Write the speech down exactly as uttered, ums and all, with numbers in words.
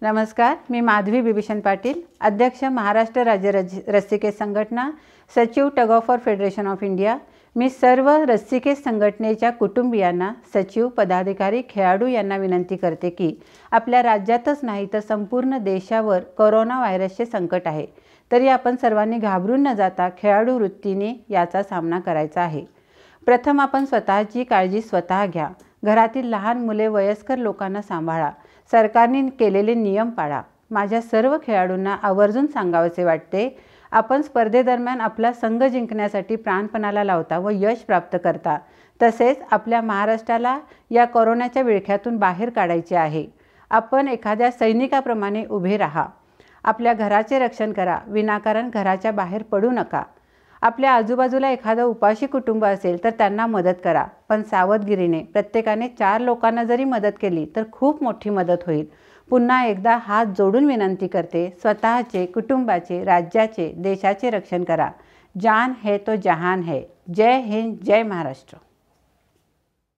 नमस्कार, मी माधवी बिभीषण पाटील, अध्यक्ष महाराष्ट्र राज्य रस्सीकेस संघटना, सचिव tug of war federation of India. मी सर्व रस्सीकेस संघटनेच्या कुटुंबियांना, सचिव, पदाधिकारी, खेळाडू यांना विनंती करते की आपल्या राज्यातच नाही तर संपूर्ण देशावर कोरोना व्हायरसचे संकट आहे। तरी आपण सर्वांनी घाबरून न जाता खेळाडू वृत्तीने याचा सामना करायचा आहे। प्रथम आपण स्वतःची काळजी स्वतः घ्या। घरातील लहान मुले, वयस्कर लोकांना सांभाळा। सरकारने केलेले नियम पाळा। माझ्या सर्व खेळाडूंना आवर्जून सांगावेसे वाटते, आपण स्पर्धेदरम्यान आपला संघ जिंकण्यासाठी प्राणपणाला लावता व यश प्राप्त करता। तसेच आपल्या महाराष्ट्राला या कोरोनाच्या विळख्यातून बाहेर काढायचे आहे। आपण एखाद्या सैनिकाप्रमाणे उभे राहा। आपल्या घराचे रक्षण करा, विनाकारण घराच्या बाहेर पडू नका। आपल्या आजूबाजूला एखादं उपाशी कुटुंब असेल तर त्यांना मदत करा, पण सावधगिरीने। प्रत्येकाने चार लोकांना जरी मदत केली तर खूप मोठी मदत होईल। पुन्हा एकदा हात जोडून विनंती करते, स्वतःचे, कुटुंबाचे, राज्याचे, देशाचे रक्षण करा। जान है तो जहान है। जय हिंद, जय महाराष्ट्र।